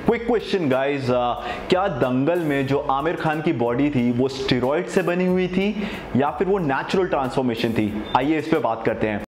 Quick question guys, क्या दंगल में जो आमिर खान की बॉडी थी वो स्टेरॉइड से बनी हुई थी या फिर वो नेचुरल ट्रांसफॉर्मेशन थी? आइए इस पे बात करते हैं।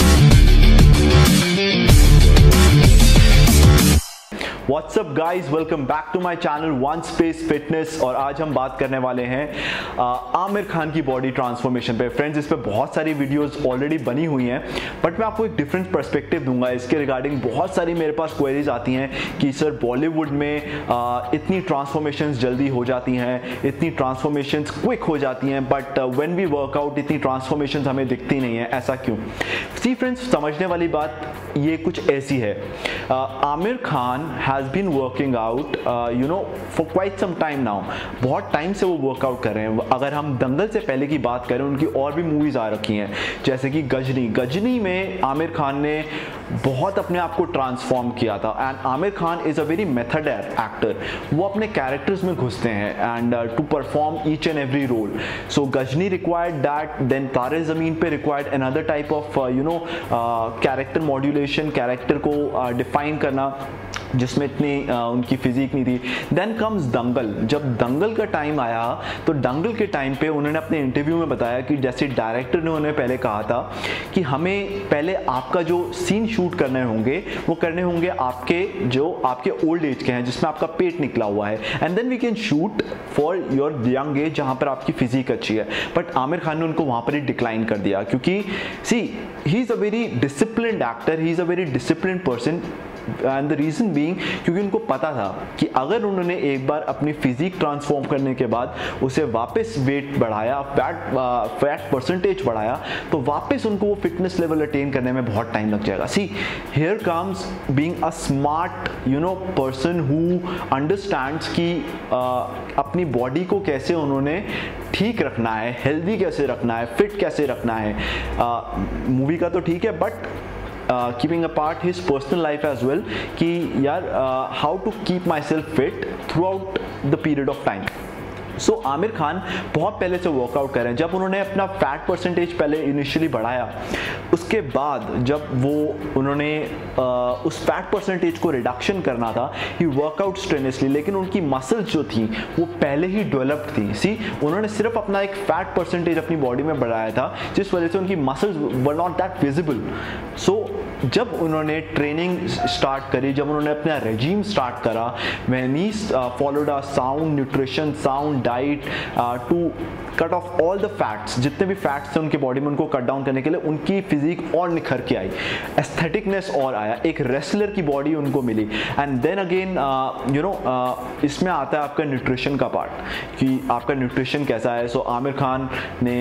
What's up guys, welcome back to my channel one space fitness. और आज हम बात करने वाले हैं आमिर खान की बॉडी ट्रांसफॉर्मेशन पे। फ्रेंड्स, इस पे बहुत सारी वीडियोस ऑलरेडी बनी हुई हैं, बट मैं आपको एक डिफरेंट पर्सपेक्टिव दूंगा इसके रिगार्डिंग। बहुत सारी मेरे पास क्वेरीज आती हैं कि सर बॉलीवुड में इतनी ट्रांसफॉर्मेशंस जल्दी हो जाती हैं, इतनी ट्रांसफॉर्मेशंस क्विक हो जाती हैं, बट व्हेन वी वर्कआउट इतनी ट्रांसफॉर्मेशंस हमें दिखती नहीं है, ऐसा क्यों? सी फ्रेंड्स, समझने वाली बात ये कुछ ऐसी है। Aamir Khan has been working out for quite some time now। बहुत टाइम से वो वर्कआउट कर रहे हैं। अगर हम दंगल से पहले की बात करें, उनकी और भी मूवीज आ रखी हैं, जैसे कि गजनी में आमिर खान ने बहुत अपने आप को ट्रांसफॉर्म किया था। And Aamir Khan is a very method actor. वो अपने कैरेक्टर्स में घुसते हैं and to perform each and every role. So Ghajini required that, then Taare Zameen Par required another type of character modulation, character को डिफाइन करना जिसमें इतनी उनकी फिजिक नहीं थी। Then comes Dangal. जब दंगल का टाइम आया तो दंगल के टाइम पे उन्होंने अपने इंटरव्यू में बताया कि जैसे डायरेक्टर ने उन्हें पहले कहा था कि हमें पहले आपका जो सीन शूट करने होंगे वो करने होंगे आपके ओल्ड एज के हैं, जिसमें आपका पेट निकला हुआ है, and then we can shoot for your young age जहाँ पर आपकी फिजिक अच्छी है। बट आमिर खान ने उनको वहाँ पर ही डिक्लाइन कर दिया, क्योंकि see he is a very disciplined actor, he is a very disciplined person. And the reason being, क्योंकि उनको पता था कि अगर उन्होंने एक बार अपनी फिजिक ट्रांसफॉर्म करने के बाद उसे वापस वेट बढ़ाया, फैट परसेंटेज बढ़ाया, तो वापस उनको वो फिटनेस लेवल अटेन करने में बहुत टाइम लग जाएगा। See here comes being a smart person who understands कि अपनी बॉडी को कैसे उन्होंने ठीक रखना है, हेल्दी कैसे रखना है, फिट कैसे रखना है। मूवी का तो ठीक है, but keeping apart his personal life as well, कि यार how to keep myself fit throughout the period of time। सो आमिर खान बहुत पहले से वर्कआउट कर रहे हैं। जब उन्होंने अपना फैट परसेंटेज पहले इनिशियली बढ़ाया, उसके बाद जब उन्होंने उस फैट परसेंटेज को रिडक्शन करना था, ही वर्कआउट स्ट्रेनियसली, लेकिन उनकी मसल्स जो थी वो पहले ही डेवलप्ड थी। सी, उन्होंने सिर्फ अपना एक फैट परसेंटेज अपनी बॉडी में बढ़ाया था, जिस वजह से उनकी muscles were not that visible. So जब उन्होंने ट्रेनिंग स्टार्ट करी, जब उन्होंने अपना रेजीम स्टार्ट करा, when he followed a sound nutrition, sound diet to cut off all the fats, जितने भी फैट्स थे उनकी बॉडी में, उनको कट डाउन करने के लिए उनकी फिजिक और निखर के आई, एस्थेटिकनेस और आया, एक रेसलर की बॉडी उनको मिली। एंड देन अगेन इसमें आता है आपका न्यूट्रिशन का पार्ट, कि आपका न्यूट्रिशन कैसा है। सो आमिर खान ने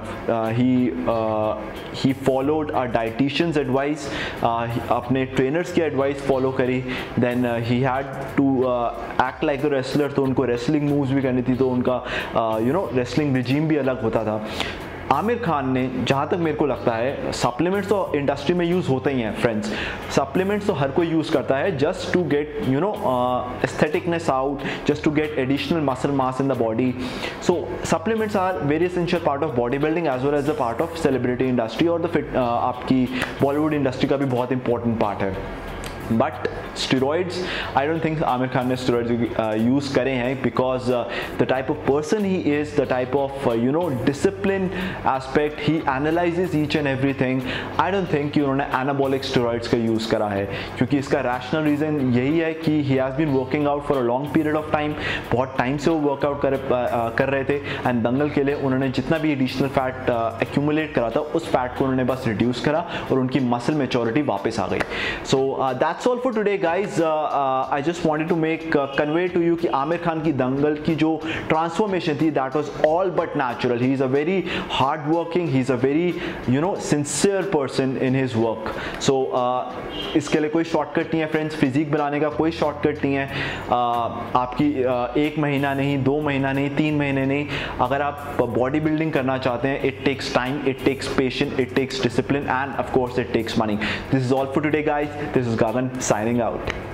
he followed a dietician's advice, अपने ट्रेनर्स की एडवाइस फॉलो करी। Then he had to act like a wrestler, तो उनको रेसलिंग मूव्स भी करनी थी, तो उनका रेसलिंग रिजीम भी अलग होता था। आमिर खान ने, जहाँ तक मेरे को लगता है, सप्लीमेंट्स तो इंडस्ट्री में यूज़ होते ही हैं फ्रेंड्स, सप्लीमेंट्स तो हर कोई यूज़ करता है just to get aestheticness out, just to get additional muscle mass in the body. So supplements are very essential part of body building as well as the part of celebrity industry, और the आपकी Bollywood industry का भी बहुत important part है। But steroids, I don't think Aamir Khan ने steroids use करे हैं, because the type of person he is, the type of discipline aspect, he analyses each and everything. I don't think कि उन्होंने anabolic steroids का use करा है, क्योंकि इसका रैशनल रीज़न यही है कि he has been working out for a long period of time. बहुत टाइम से वो वर्कआउट कर रहे थे, एंड दंगल के लिए उन्होंने जितना भी एडिशनल फैट एक्यूमुलेट करा था, उस फैट को उन्होंने बस रिड्यूस करा और उनकी मसल मेच्योरिटी वापस आ गई। सो that's all for today guys। I just wanted to convey to you कि आमिर खान की दंगल की जो ट्रांसफॉर्मेशन थी, that was all but natural। he is a very hard working, he is a very sincere person in his work। so इसके लिए कोई shortcut नहीं है फ्रेंड्स, फिजिक बनाने का कोई शॉर्टकट नहीं है। आपकी 1 महीना नहीं, 2 महीना नहीं, 3 महीने नहीं, अगर आप बॉडी बिल्डिंग करना चाहते हैं, it takes time, it takes patience, it takes discipline, and of course it takes money। this is all for today guys। this is Gagan signing out।